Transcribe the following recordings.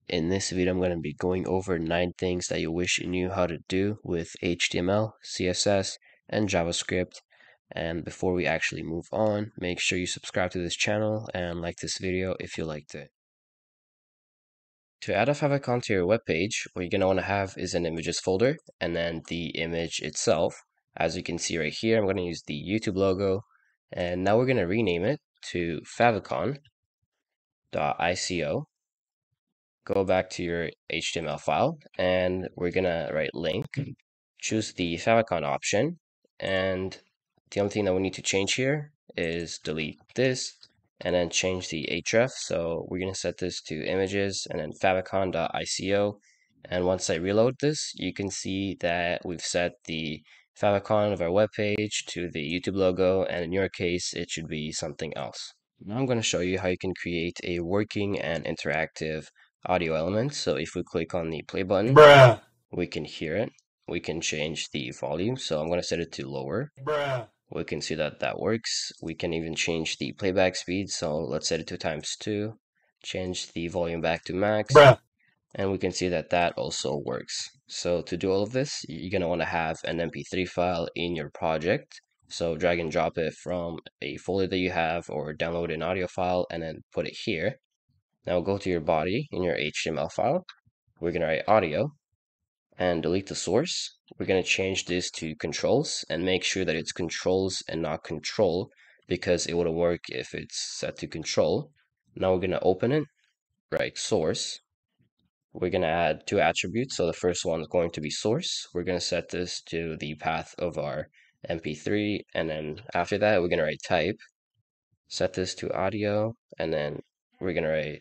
In this video, I'm going to be going over 9 things that you wish you knew how to do with HTML, CSS, and JavaScript. And before we actually move on, make sure you subscribe to this channel and like this video if you liked it. To add a favicon to your web page, what you're going to want to have is an images folder and then the image itself. As you can see right here, I'm going to use the YouTube logo, and now we're going to rename it to favicon.ico. Go back to your HTML file, and we're gonna write link, choose the favicon option, and the only thing that we need to change here is delete this and then change the href. So we're gonna set this to images and then favicon.ico. And once I reload this, you can see that we've set the favicon of our web page to the YouTube logo, and in your case, it should be something else. Now I'm going to show you how you can create a working and interactive audio element. So if we click on the play button, we can hear it. We can change the volume. So I'm going to set it to lower. We can see that that works. We can even change the playback speed. So let's set it to ×2. Change the volume back to max. And we can see that that also works. So to do all of this, you're going to want to have an MP3 file in your project. So drag and drop it from a folder that you have, or download an audio file and then put it here. Now go to your body in your HTML file. We're going to write audio and delete the source. We're going to change this to controls and make sure that it's controls and not control, because it wouldn't work if it's set to control. Now we're going to open it, write source. We're going to add 2 attributes. So the first one is going to be source. We're going to set this to the path of our MP3. And then after that, we're going to write type. Set this to audio. And then we're going to write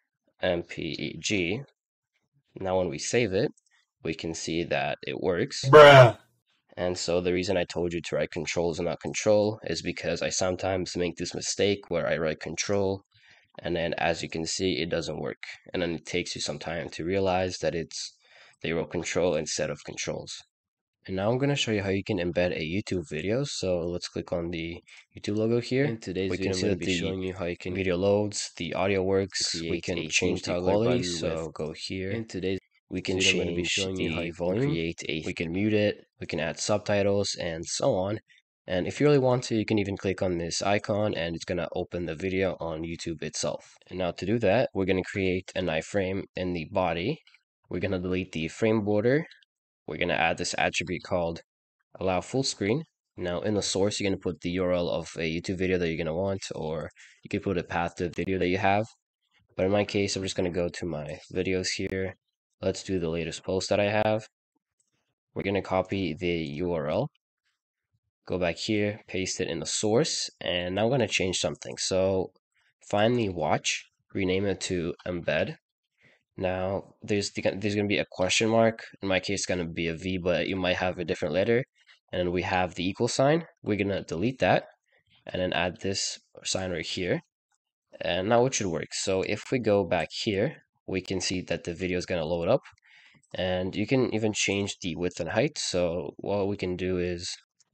MPEG. Now when we save it, we can see that it works. And so the reason I told you to write controls and not control is because I sometimes make this mistake where I write control, and then as you can see, it doesn't work. And then it takes you some time to realize that they wrote control instead of controls. And now I'm going to show you how you can embed a YouTube video. So let's click on the YouTube logo here. In today's video, I'm going to be showing you how you can video loads, the audio works, we can change the quality. So go here. In today's we can change the volume, we can mute it, we can add subtitles, and so on. And if you really want to, you can even click on this icon and it's going to open the video on YouTube itself. And now to do that, we're going to create an iframe in the body. We're going to delete the frame border. We're going to add this attribute called allow full screen. Now in the source, you're going to put the URL of a YouTube video that you're going to want, or you could put a path to the video that you have. But in my case, I'm just going to go to my videos here. Let's do the latest post that I have. We're going to copy the URL, go back here, paste it in the source, and now I'm going to change something. So find the watch, rename it to embed. Now there's going to be a question mark. In my case, it's going to be a V, but you might have a different letter. And we have the equal sign. We're going to delete that and then add this sign right here. And now it should work. So if we go back here, we can see that the video is going to load up. And you can even change the width and height. So what we can do is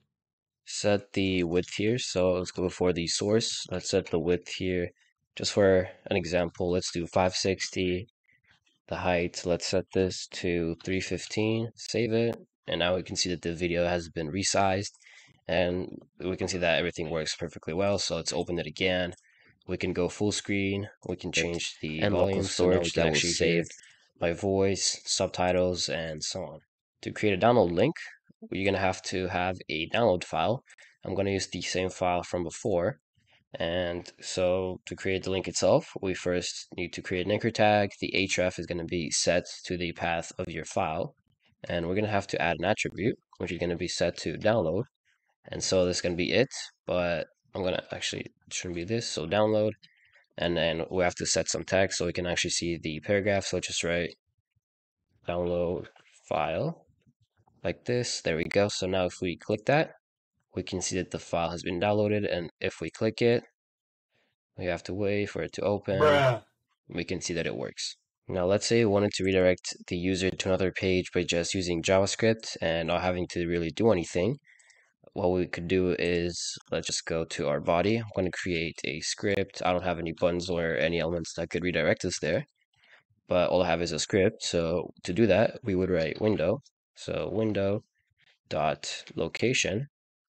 set the width here. So let's go before the source. Let's set the width here. Just for an example, let's do 560. The height, let's set this to 315, save it, and now we can see that the video has been resized, and we can see that everything works perfectly well. So let's open it again. We can go full screen, we can change the volume storage that actually saved my voice, subtitles, and so on. To create a download link, you're going to have a download file. I'm going to use the same file from before. And so to create the link itself, we first need to create an anchor tag. The href is going to be set to the path of your file. And we're going to have to add an attribute, which is going to be set to download. And so this is going to be it, but I'm going to actually, it shouldn't be this, so download. And then we have to set some text so we can actually see the paragraph. So just write download file like this. There we go. So now if we click that, we can see that the file has been downloaded, and if we click it, we have to wait for it to open. We can see that it works. Now let's say we wanted to redirect the user to another page by just using JavaScript and not having to really do anything. What we could do is, let's just go to our body. I'm going to create a script. I don't have any buttons or any elements that could redirect us there. but all I have is a script. So to do that, we would write window. So window dot location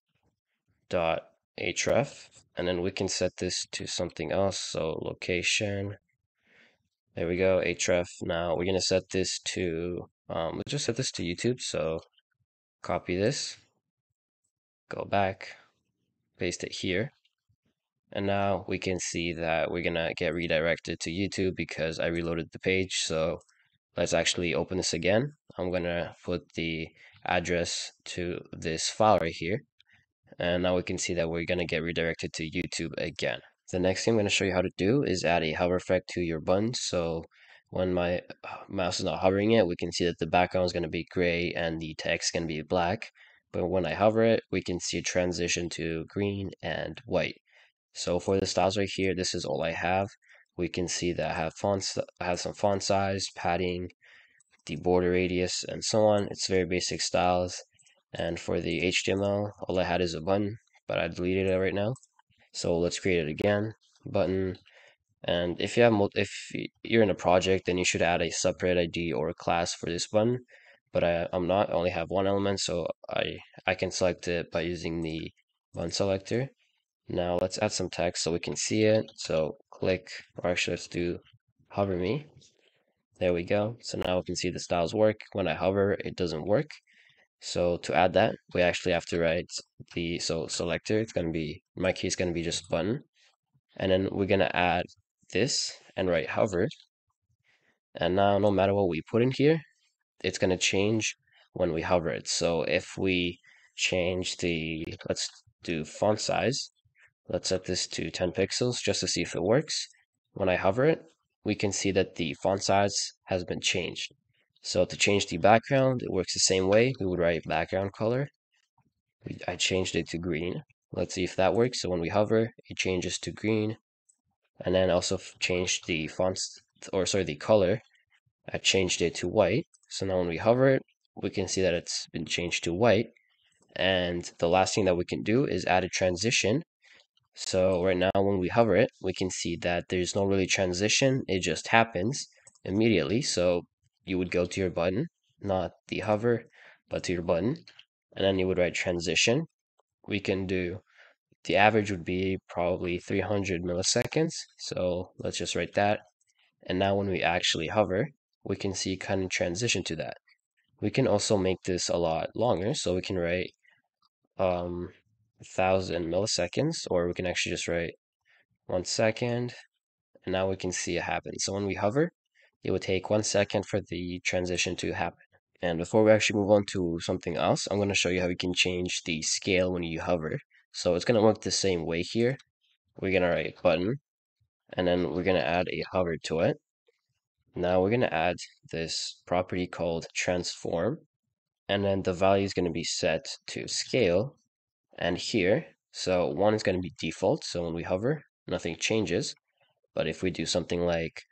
dot href, and then we can set this to something else. So location, there we go, href. Now we're gonna set this to let's just set this to YouTube. So copy this, go back, paste it here, and now we can see that we're gonna get redirected to YouTube because I reloaded the page. So let's actually open this again. I'm gonna put the address to this file right here, and now we can see that we're gonna get redirected to YouTube again. The next thing I'm going to show you how to do is add a hover effect to your button. So when my mouse is not hovering it, we can see that the background is going to be gray and the text is going to be black. But when I hover it, we can see a transition to green and white. So for the styles right here, this is all I have. We can see that I have some font size, padding, the border radius, and so on. It's very basic styles. And for the HTML, all I had is a button, but I deleted it right now. So let's create it again, button. And if you have if you're in a project, then you should add a separate ID or a class for this button. But I'm not, I only have one element, so I can select it by using the button selector. Now let's add some text so we can see it. So click, or actually let's do hover me. There we go. So now we can see the styles work. When I hover, it doesn't work. So to add that, we actually have to write the selector. It's going to be, in my case, going to be just button. And then we're going to add this and write hover. And now no matter what we put in here, it's going to change when we hover it. So if we change let's do font size. Let's set this to 10 pixels just to see if it works. When I hover it, we can see that the font size has been changed. So to change the background, it works the same way. We would write background color. I changed it to green. Let's see if that works. So when we hover, it changes to green. And then also change the fonts, or sorry, the color. I changed it to white. So now when we hover it, we can see that it's been changed to white. And the last thing that we can do is add a transition. So right now when we hover it, we can see that there's no really transition. It just happens immediately. So you would go to your button, not the hover, but to your button. And then you would write transition. We can do, the average would be probably 300 milliseconds. So let's just write that. And now when we actually hover, we can see kind of transition to that. We can also make this a lot longer. So we can write 1,000 milliseconds, or we can actually just write 1 second. And now we can see it happen. So when we hover, it would take 1 second for the transition to happen. And before we actually move on to something else, I'm going to show you how we can change the scale when you hover. So it's going to work the same way here. We're going to write button, and then we're going to add a hover to it. Now we're going to add this property called transform, and then the value is going to be set to scale. And here, so 1 is going to be default, so when we hover, nothing changes. But if we do something like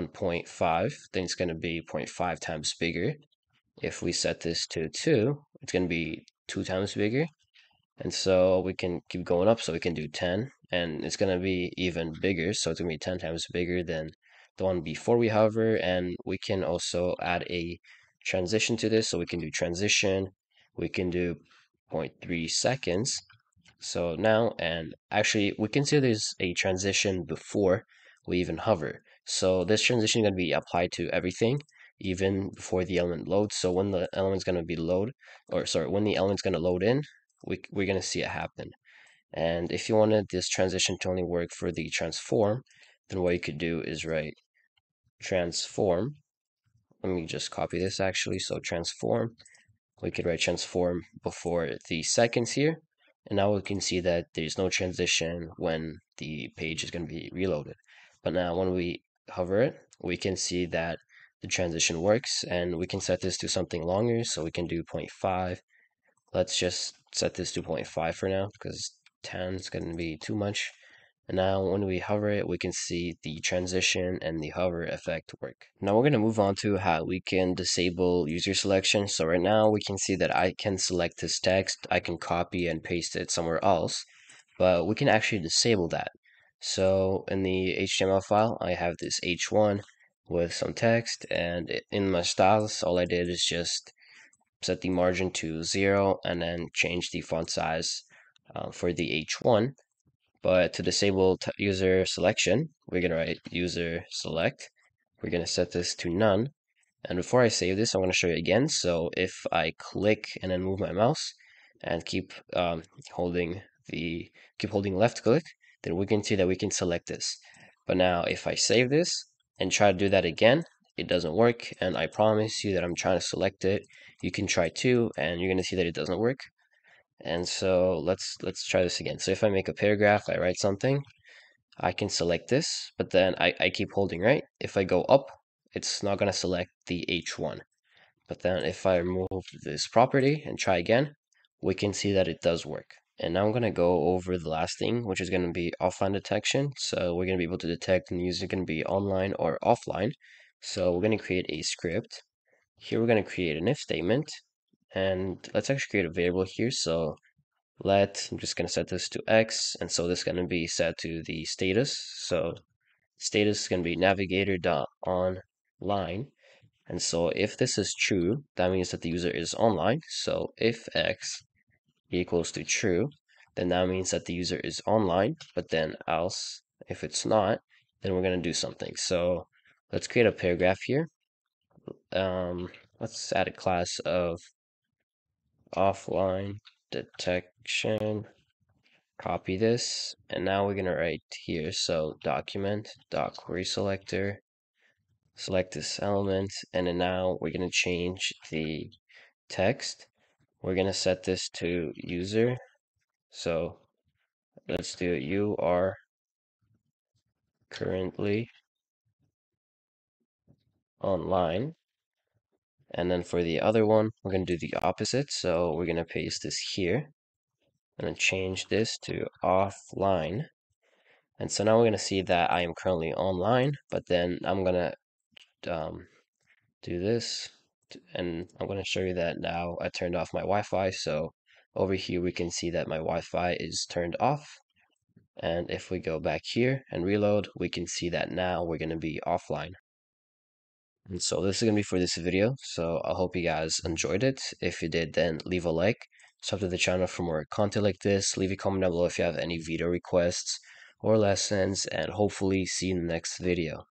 1.5, then it's going to be 0.5 times bigger. If we set this to 2, it's going to be 2 times bigger. And so we can keep going up, so we can do 10, and it's going to be even bigger, so it's going to be 10 times bigger than the one before we hover. And we can also add a transition to this, so we can do transition, we can do 0.3 seconds. So now, and actually we can see there's a transition before we even hover. So this transition is going to be applied to everything, even before the element loads. So when the element's going to be when the element's going to load in, we're going to see it happen. And if you wanted this transition to only work for the transform, then what you could do is write transform. Let me just copy this actually. So transform, we could write transform before the seconds here. And now we can see that there's no transition when the page is going to be reloaded. But now when we hover it, we can see that the transition works, and we can set this to something longer. So we can do 0.5. Let's just set this to 0.5 for now because 10 is going to be too much. And now when we hover it, we can see the transition and the hover effect work. Now we're going to move on to how we can disable user selection. So right now we can see that I can select this text, I can copy and paste it somewhere else, but we can actually disable that. So in the HTML file, I have this h1, with some text, and in my styles, all I did is just set the margin to 0 and then change the font size for the H1. But to disable user selection, we're going to write user select. We're going to set this to none. And before I save this, I'm going to show you again. So if I click and then move my mouse and keep holding left click, then we can see that we can select this. But now if I save this and try to do that again, it doesn't work. And I promise you that I'm trying to select it. You can try too, and you're going to see that it doesn't work. And so let's try this again. So if I make a paragraph, I write something, I can select this, but then I keep holding, right? If I go up, it's not going to select the H1. But then if I remove this property and try again, we can see that it does work. And now I'm going to go over the last thing, which is going to be offline detection. So we're going to be able to detect when the user is going to be online or offline. So we're going to create a script. Here we're going to create an if statement. And let's actually create a variable here. So I'm just going to set this to X. And so this is going to be set to the status. So status is going to be navigator.online. And so if this is true, that means that the user is online. So if X equals to true, then that means that the user is online. But then else, if it's not, then we're going to do something. So let's create a paragraph here. Let's add a class of offline detection. Copy this, and now we're going to write here. So document.query selector. Select this element, and then now we're going to change the text. We're going to set this to user. So let's do it. You are currently online. And then for the other one, we're going to do the opposite. So we're going to paste this here and then change this to offline. And so now we're going to see that I am currently online, but then I'm going to do this, and I'm going to show you that now I turned off my Wi-Fi. So over here we can see that my Wi-Fi is turned off, and if we go back here and reload, we can see that now we're going to be offline. And so this is going to be for this video, so I hope you guys enjoyed it. If you did, then leave a like, subscribe to the channel for more content like this, leave a comment down below if you have any video requests or lessons, and hopefully see you in the next video.